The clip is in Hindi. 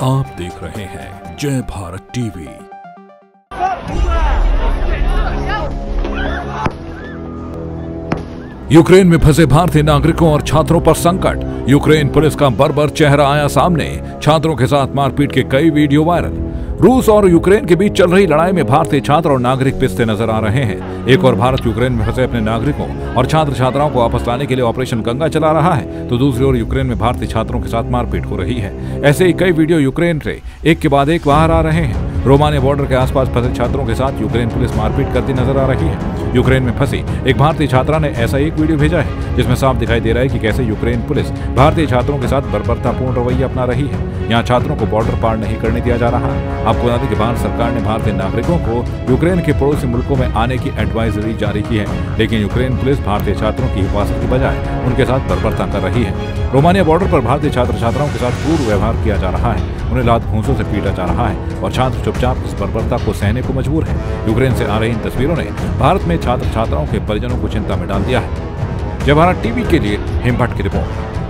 आप देख रहे हैं जय भारत टीवी। यूक्रेन में फंसे भारतीय नागरिकों और छात्रों पर संकट। यूक्रेन पुलिस का बर्बर चेहरा आया सामने। छात्रों के साथ मारपीट के कई वीडियो वायरल। रूस और यूक्रेन के बीच चल रही लड़ाई में भारतीय छात्र और नागरिक पिसते नजर आ रहे हैं। एक और भारत यूक्रेन में फंसे अपने नागरिकों और छात्र छात्राओं को वापस लाने के लिए ऑपरेशन गंगा चला रहा है, तो दूसरी ओर यूक्रेन में भारतीय छात्रों के साथ मारपीट हो रही है। ऐसे ही कई वीडियो यूक्रेन से एक के बाद एक बाहर आ रहे हैं। रोमानिया बॉर्डर के आसपास फंसे छात्रों के साथ यूक्रेन पुलिस मारपीट करती नजर आ रही है। यूक्रेन में फंसी एक भारतीय छात्रा ने ऐसा एक वीडियो भेजा है जिसमें साफ दिखाई दे रहा है कि कैसे यूक्रेन पुलिस भारतीय छात्रों के साथ बर्बरतापूर्ण रवैया अपना रही है। यहाँ छात्रों को बॉर्डर पार नहीं करने दिया जा रहा है। आपको बता दें कि भारत सरकार ने भारतीय नागरिकों को यूक्रेन के पड़ोसी मुल्कों में आने की एडवाइजरी जारी की है, लेकिन यूक्रेन पुलिस भारतीय छात्रों की हिफाजत की बजाय उनके साथ बर्बरता कर रही है। रोमानिया बॉर्डर पर भारतीय छात्र छात्राओं के साथ क्रूर व्यवहार किया जा रहा है। उन्हें लात घूंसों से पीटा जा रहा है और छात्र चुपचाप इस बर्बरता को सहने को मजबूर है। यूक्रेन से आ रही इन तस्वीरों ने भारत में छात्र छात्राओं के परिजनों को चिंता में डाल दिया है। जय भारत टीवी के लिए हिमभट्ट की रिपोर्ट।